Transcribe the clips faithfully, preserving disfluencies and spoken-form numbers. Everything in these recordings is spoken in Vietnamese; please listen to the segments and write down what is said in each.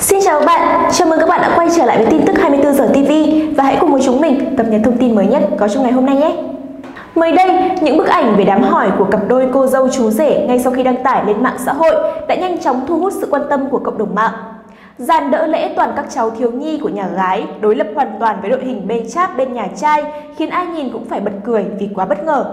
Xin chào các bạn, chào mừng các bạn đã quay trở lại với tin tức hai mươi tư giờ ti vi và hãy cùng với chúng mình cập nhật thông tin mới nhất có trong ngày hôm nay nhé. Mới đây, những bức ảnh về đám hỏi của cặp đôi cô dâu chú rể ngay sau khi đăng tải lên mạng xã hội đã nhanh chóng thu hút sự quan tâm của cộng đồng mạng. Dàn đỡ lễ toàn các cháu thiếu nhi của nhà gái đối lập hoàn toàn với đội hình bê cháp bên nhà trai khiến ai nhìn cũng phải bật cười vì quá bất ngờ.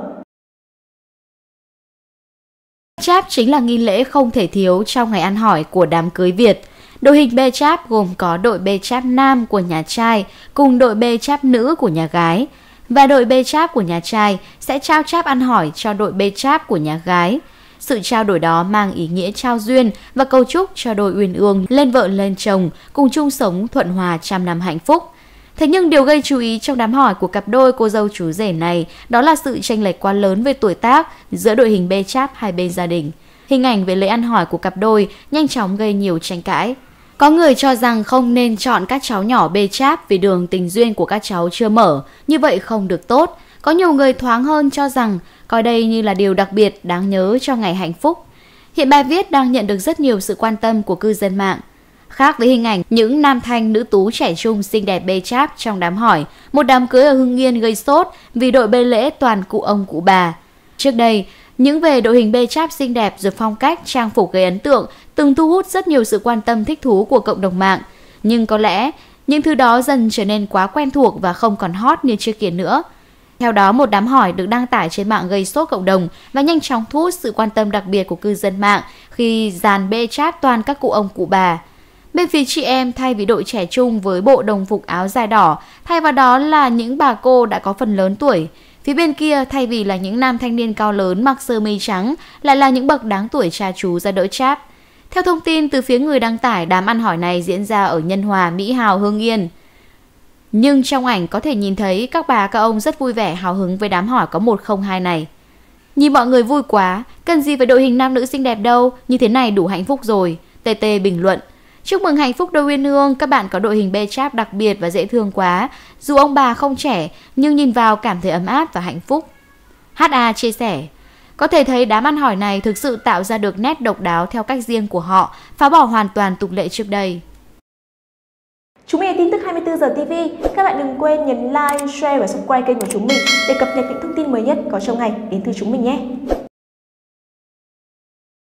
Cháp chính là nghi lễ không thể thiếu trong ngày ăn hỏi của đám cưới Việt. Đội hình bê cháp gồm có đội bê cháp nam của nhà trai cùng đội bê cháp nữ của nhà gái. Và đội bê cháp của nhà trai sẽ trao cháp ăn hỏi cho đội bê cháp của nhà gái. Sự trao đổi đó mang ý nghĩa trao duyên và cầu chúc cho đôi uyên ương lên vợ lên chồng cùng chung sống thuận hòa trăm năm hạnh phúc. Thế nhưng điều gây chú ý trong đám hỏi của cặp đôi cô dâu chú rể này đó là sự chênh lệch quá lớn về tuổi tác giữa đội hình bê cháp hai bên gia đình. Hình ảnh về lễ ăn hỏi của cặp đôi nhanh chóng gây nhiều tranh cãi. Có người cho rằng không nên chọn các cháu nhỏ bê cháp vì đường tình duyên của các cháu chưa mở, như vậy không được tốt. Có nhiều người thoáng hơn cho rằng coi đây như là điều đặc biệt đáng nhớ cho ngày hạnh phúc. Hiện bài viết đang nhận được rất nhiều sự quan tâm của cư dân mạng. Khác với hình ảnh những nam thanh nữ tú trẻ trung xinh đẹp bê cháp trong đám hỏi, một đám cưới ở Hưng Yên gây sốt vì đội bê lễ toàn cụ ông cụ bà. Trước đây, những về đội hình bê cháp xinh đẹp rồi phong cách trang phục gây ấn tượng từng thu hút rất nhiều sự quan tâm thích thú của cộng đồng mạng. Nhưng có lẽ những thứ đó dần trở nên quá quen thuộc và không còn hot như trước kia nữa. Theo đó, một đám hỏi được đăng tải trên mạng gây sốt cộng đồng và nhanh chóng thu hút sự quan tâm đặc biệt của cư dân mạng khi dàn bê cháp toàn các cụ ông cụ bà. Bên phía chị em, thay vì đội trẻ trung với bộ đồng phục áo dài đỏ, thay vào đó là những bà cô đã có phần lớn tuổi. Phía bên kia, thay vì là những nam thanh niên cao lớn mặc sơ mi trắng, lại là những bậc đáng tuổi cha chú ra đỡ cháp. Theo thông tin từ phía người đăng tải, đám ăn hỏi này diễn ra ở Nhân Hòa, Mỹ Hào, Hưng Yên. Nhưng trong ảnh có thể nhìn thấy các bà các ông rất vui vẻ hào hứng với đám hỏi có một không hai này. Nhìn mọi người vui quá, cần gì phải đội hình nam nữ xinh đẹp đâu, như thế này đủ hạnh phúc rồi. tê tê bình luận. Chúc mừng hạnh phúc đôi uyên ương, các bạn có đội hình bê cháp đặc biệt và dễ thương quá. Dù ông bà không trẻ, nhưng nhìn vào cảm thấy ấm áp và hạnh phúc. hát a chia sẻ, có thể thấy đám ăn hỏi này thực sự tạo ra được nét độc đáo theo cách riêng của họ, phá bỏ hoàn toàn tục lệ trước đây. Chúng mình là tin tức hai mươi tư giờ ti vi. Các bạn đừng quên nhấn like, share và subscribe kênh của chúng mình để cập nhật những thông tin mới nhất có trong ngày đến từ chúng mình nhé.